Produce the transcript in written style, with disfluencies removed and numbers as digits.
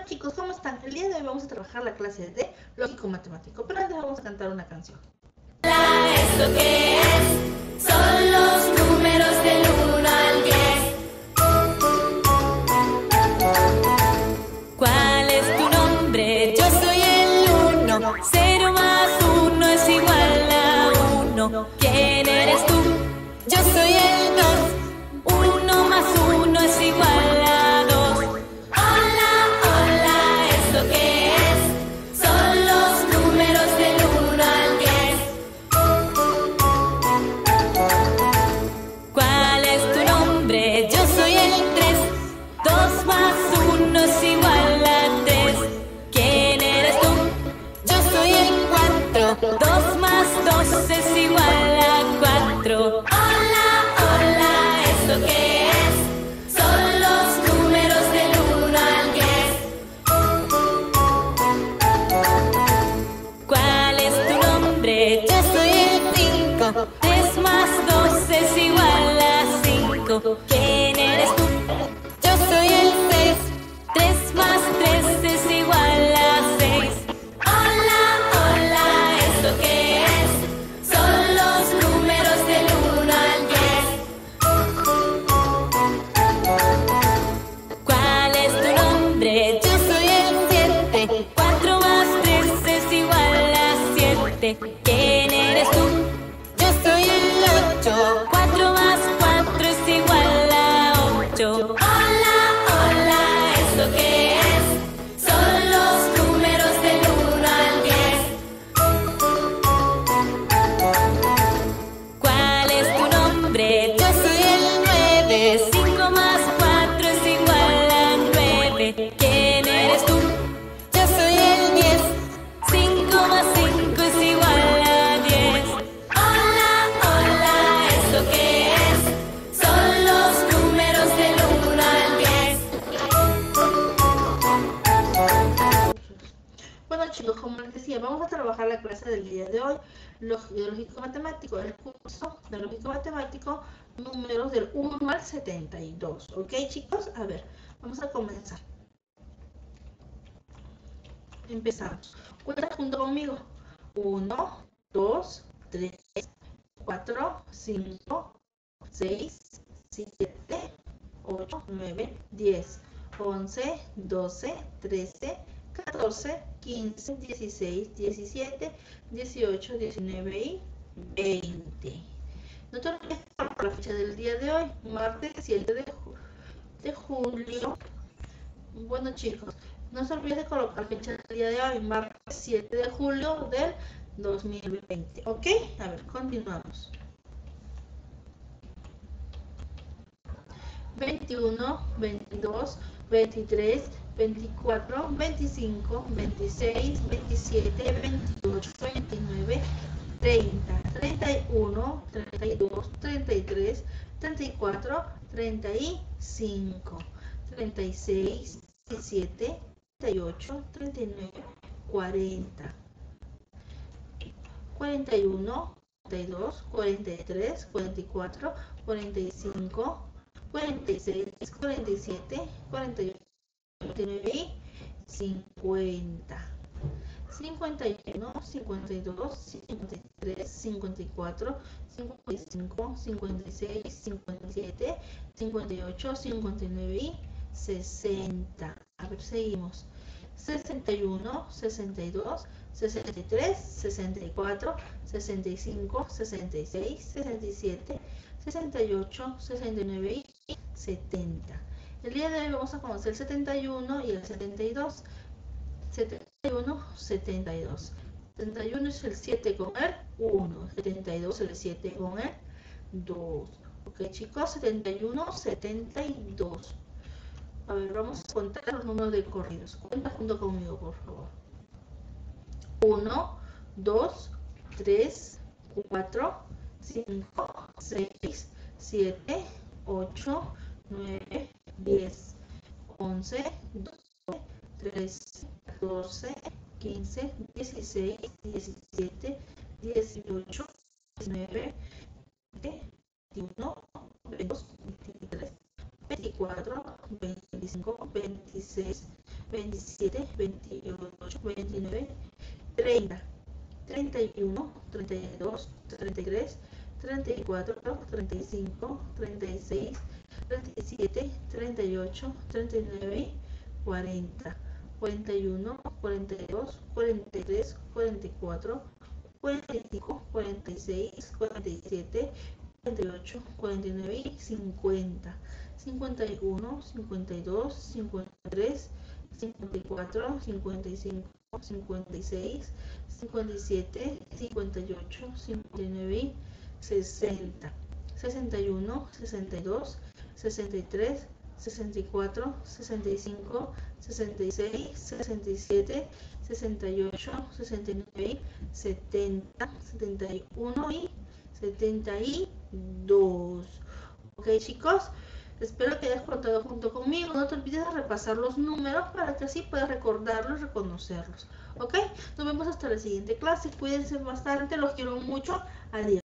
chicos, ¿cómo están? El día de hoy vamos a trabajar la clase de lógico-matemático, pero antes vamos a cantar una canción. ¿Esto qué es? Son los números del 1 al 10. ¿Cuál es tu nombre? Yo soy el 1. 0 más 1 es igual a 1. ¿Quién eres tú? Yo soy el 2. 1 más 1 es igual a 2. Hola, hola, ¿esto qué es? Son los números del 1 al 10. ¿Cuál es tu nombre? Yo soy el 3. 2 más 1 es igual a 3. ¿Quién eres tú? Yo soy el 4. 2 más 2 es igual a 4. Hola, hola, ¿esto qué es? Son los números del 1 al 10. ¿Cuál es tu nombre? Yo soy el 5. 3 más 2 es igual a 5. ¿Quién eres tú? Yo soy el 6. 3 más 3 es igual a 6. Hola, hola, ¿esto qué es? Son los números del 1 al 10. ¿Cuál es tu nombre? Yo soy el 7. 4 más 3 es igual a 7. ¿Quién eres tú? Yo soy el 8. 4 más 4 es igual a 8. Hola, hola, ¿esto qué es? Son los números del 1 al 10. ¿Cuál es tu nombre? Yo soy el 9. 5 más 4 es igual a 9. ¿Quién eres tú? Yo soy el 10. 5 más 5 es igual a 10. Hola, hola, ¿esto qué es? Son los números del 1 al 10. Bueno chicos, como les decía, vamos a trabajar la clase del día de hoy, lógico-matemático, el curso de lógico-matemático, números del 1 al 72. ¿Ok chicos? A ver, vamos a comenzar. Empezamos. Cuenta junto conmigo. 1, 2, 3, 4, 5, 6, 7, 8, 9, 10, 11, 12, 13, 14, 15, 16, 17, 18, 19 y 20. No te olvides por la fecha del día de hoy, martes 7 de julio. Bueno chicos, no se olviden de colocar fecha del día de hoy, martes 7 de julio del 2020. ¿Ok? A ver, continuamos. 21, 22, 23, 24, 25, 26, 27, 28, 29, 30, 31, 32, 33, 34, 35, 36, 37, 38, 39, 40, 41, 42, 43, 44, 45, 46, 47, 48, 49 y 50. 51, 52, 53, 54, 55, 56, 57, 58, 59 y 60. A ver, seguimos. 61, 62, 63, 64, 65, 66, 67, 68, 69 y 70. El día de hoy vamos a conocer el 71 y el 72. 71, 72. 71 es el 7 con el 1. 72 el 7 con el 2. Ok chicos, 71, 72. A ver, vamos a contar los números de corridos. Cuenta junto conmigo, por favor. 1, 2, 3, 4, 5, 6, 7, 8, 9, 10, 11, 12, 13, 14, 15, 16, 17, 18, 19, 20, 21, 22, 23, 24, 25, 26, 27, 28, 29, 30, 31, 32, 33, 34, 35, 36, 37, 38, 39, 40, 41, 42, 43, 44, 45, 46, 47, 48, 49 y 50, 51, 52, 53, 54, 55, 56, 57, 58, 59 y 60, 61, 62, 63, 64, 65, 66, 67, 68, 69 y 70, 71 y 72. Ok, chicos, espero que hayas contado junto conmigo. No te olvides de repasar los números para que así puedas recordarlos y reconocerlos. Ok, nos vemos hasta la siguiente clase. Cuídense bastante, los quiero mucho. Adiós.